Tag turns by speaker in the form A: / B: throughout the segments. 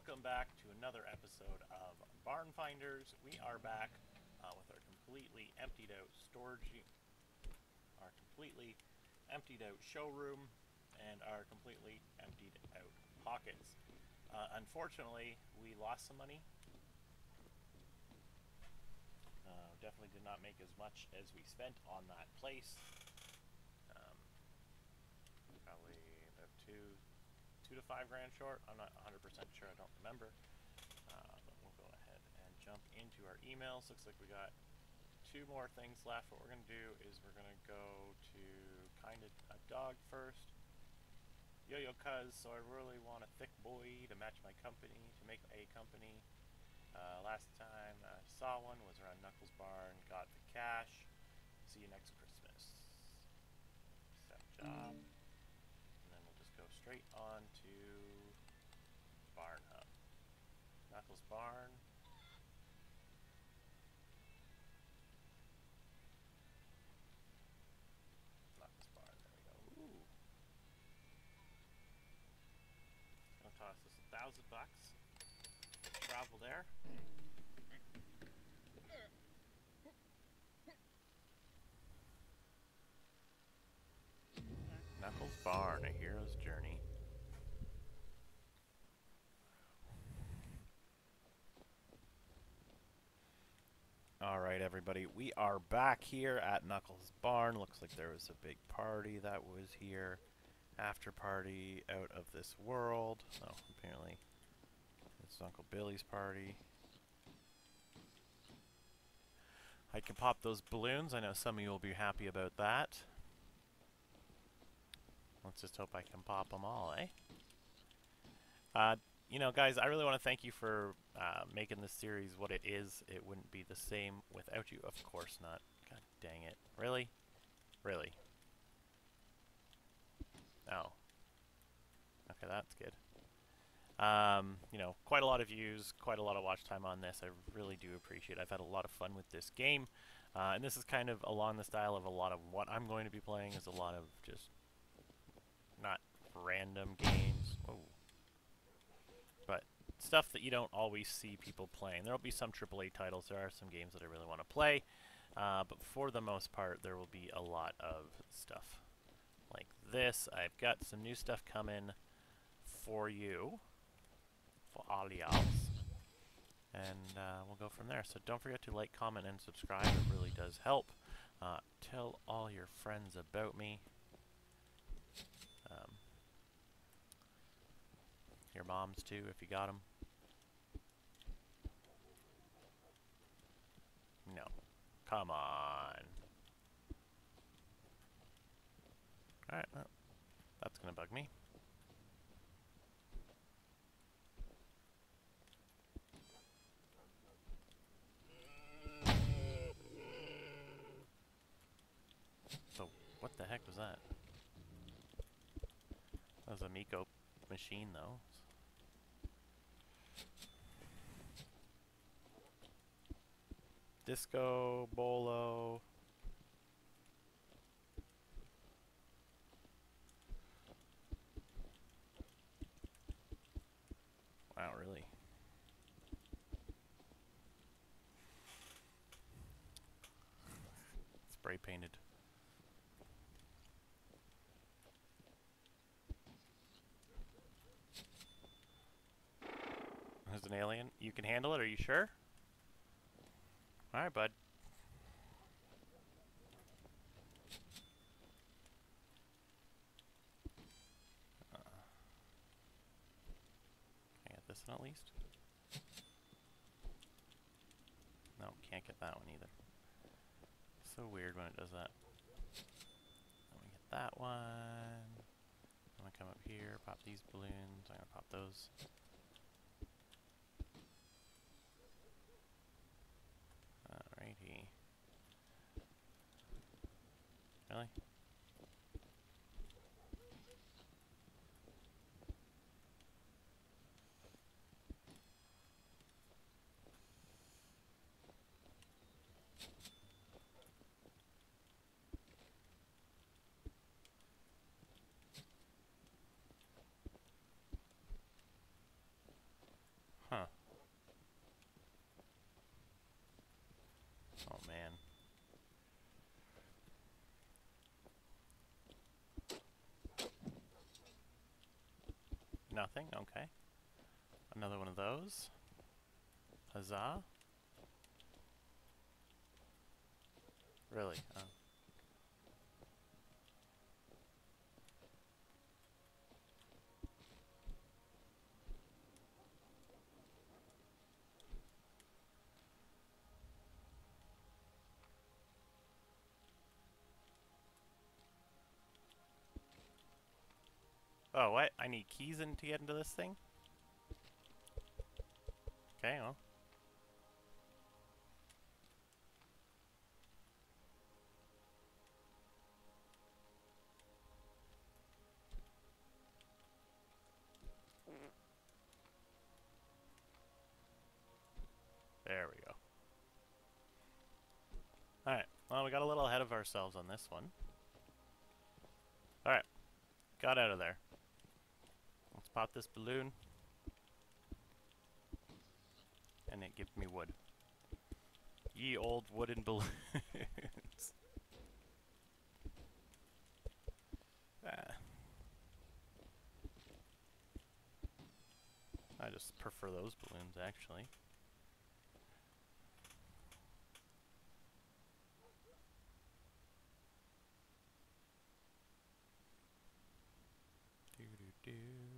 A: welcome back to another episode of Barn Finders. We are back with our completely emptied out our completely emptied out showroom, and our completely emptied out pockets. Unfortunately, we lost some money. Definitely did not make as much as we spent on that place. Probably about two to 5 grand short. I'm not 100% sure. I don't remember. But we'll go ahead and jump into our emails. Looks like we got 2 more things left. What we're going to do is we're going to go to kind of a dog first. Yo-yo cuz, so I really want a thick boy to match my company, to make a company. Last time I saw one was around Knuckles Barn, got the cash. See you next Christmas. Accept job. And then we'll just go straight on to Barn Hub. Knuckles Barn. Knuckles Barn, there we go. Ooh. Gonna toss us $1,000. Travel there. Knuckles Barn, a hero's journey. Alright everybody, we are back here at Knuckles Barn. Looks like there was a big party that was here. After party out of this world. Oh, apparently it's Uncle Billy's party. I can pop those balloons. I know some of you will be happy about that. Let's just hope I can pop them all, eh? You know, guys, I really want to thank you for making this series what it is. It wouldn't be the same without you. Of course not. God dang it. Really? Really? Oh. Okay, that's good. You know, quite a lot of views, quite a lot of watch time on this. I really do appreciate it. I've had a lot of fun with this game. And this is kind of along the style of a lot of what I'm going to be playing is a lot of just not random games. Whoa. But stuff that you don't always see people playing. There will be some AAA titles. There are some games that I really want to play. But for the most part, there will be a lot of stuff like this. I've got some new stuff coming for you. For all y'all. And we'll go from there. So don't forget to like, comment, and subscribe. It really does help. Tell all your friends about me. Your moms too, if you got them. No. Come on. Alright, well, that's gonna bug me. So, what the heck was that? That was a Miko machine, though. Disco, Bolo. Wow, really? Spray painted. There's an alien. You can handle it, are you sure? Alright, bud. Can I get this one at least? No, can't get that one either. So weird when it does that. Let me get that one. I'm gonna come up here, pop these balloons. I'm gonna pop those. Alrighty. Really? nothing. Okay. Another one of those. Huzzah. Really? Oh. Oh, what? I need keys to get into this thing? Okay, well. There we go. Alright, well, we got a little ahead of ourselves on this one. Alright, got out of there. Let's pop this balloon. And it gives me wood. Ye old wooden balloons. I just prefer those balloons, actually. Do-do-do.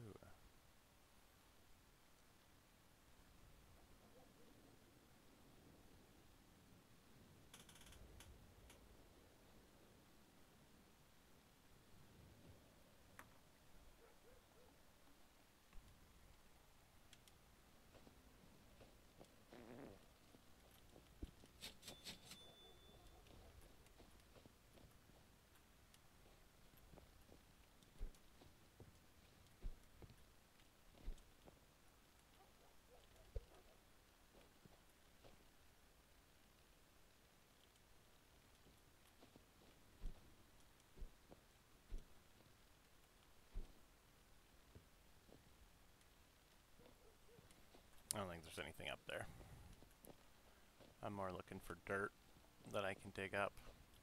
A: I don't think there's anything up there. I'm more looking for dirt that I can dig up.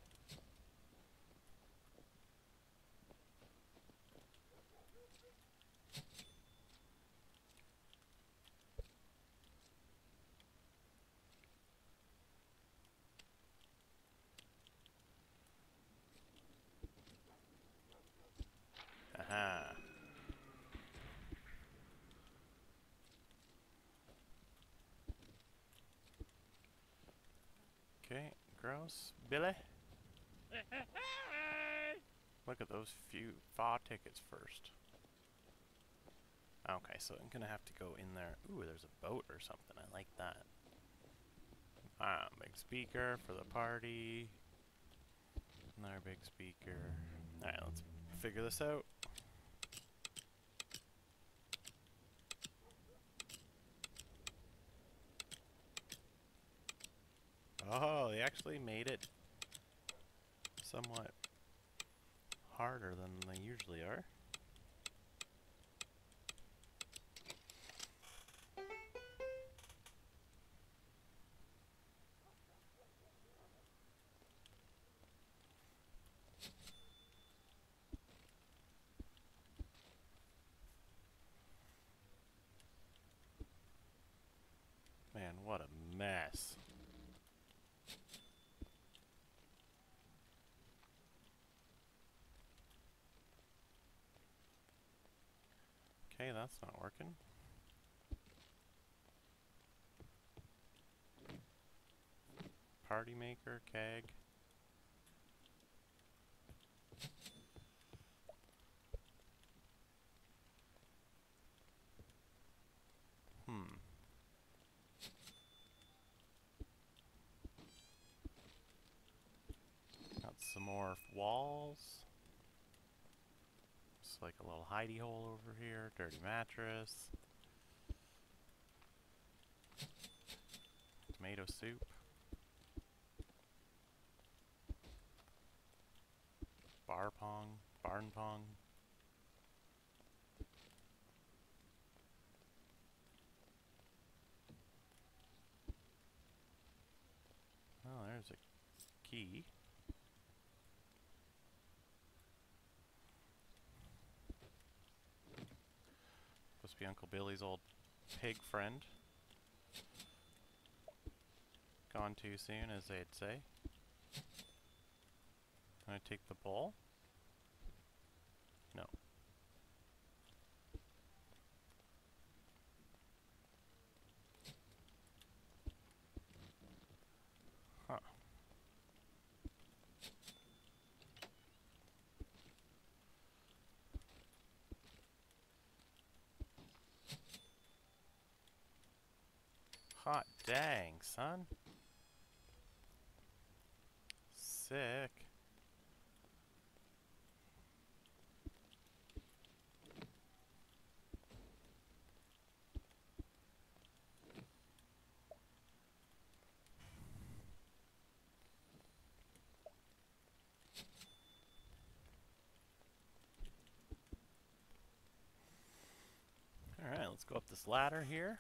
A: Aha. Okay, gross. Billy? Look at those few tickets first. Okay, so I'm gonna have to go in there. Ooh, there's a boat or something. I like that. Big speaker for the party. Another big speaker. Alright, let's figure this out. Oh, they actually made it somewhat harder than they usually are. Man, what a mess. Okay, that's not working. Party maker, keg. Got some more walls. It's like a little hidey hole over here. Dirty mattress. Tomato soup. Bar pong. Barn pong. Oh, there's a key. Supposed to be Uncle Billy's old pig friend. Gone too soon, as they'd say. Can I take the ball? No. Huh. Hot dang, son. Sick. Alright, let's go up this ladder here.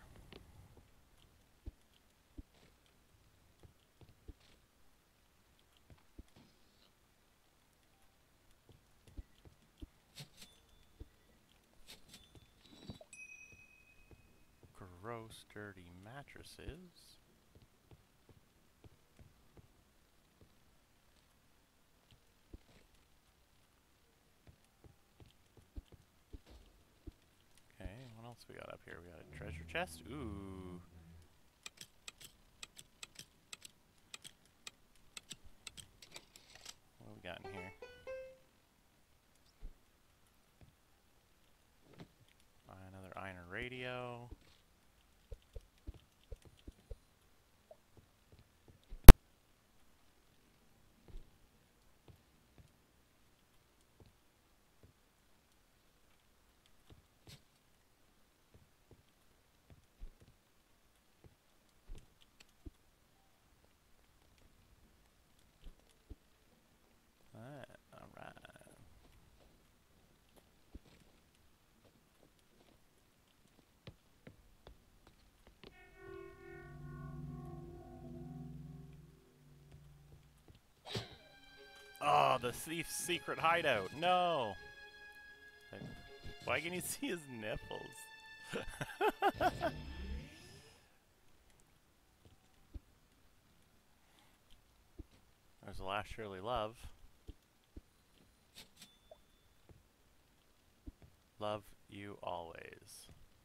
A: Gross, dirty mattresses. Okay, what else we got up here? We got a treasure chest. Ooh. What do we got in here? Another iron radio. Alright. Oh, the thief's secret hideout. No! Why can you see his nipples? There's the last surely love. Love you always.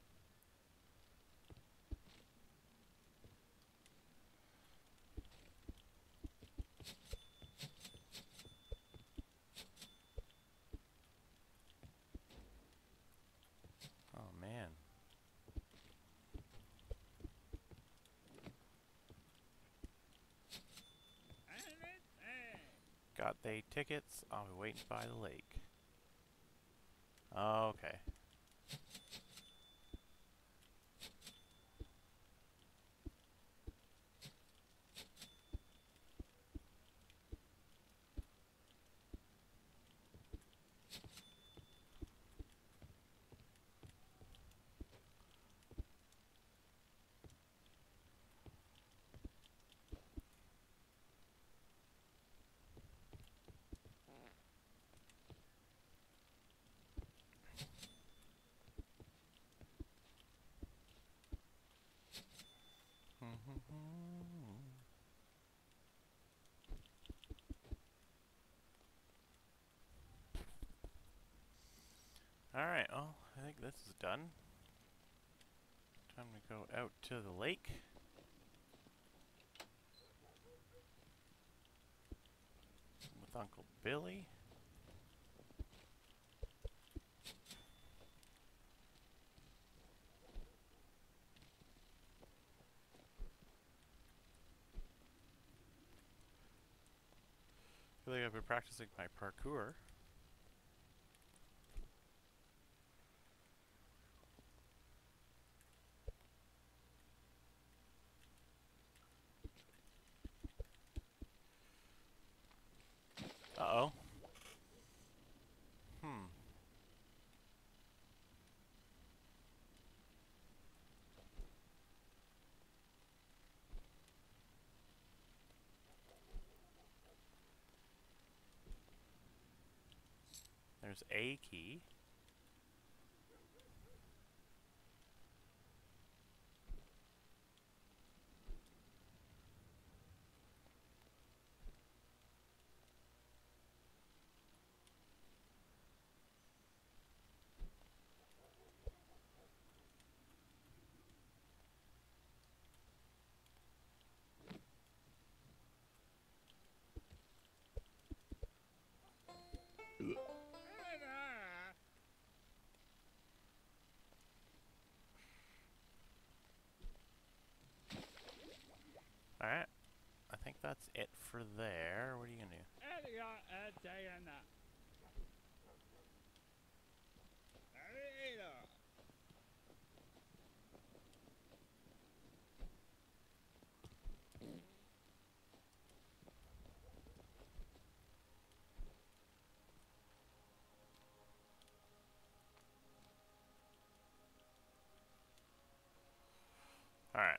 A: Oh man. Got they tickets? I'll be waiting by the lake. Okay. Alright, well, I think this is done. Time to go out to the lake. With Uncle Billy. I feel like I've been practicing my parkour. Uh-oh. There's a key. Alright. I think that's it for there. What are you gonna do? Alright.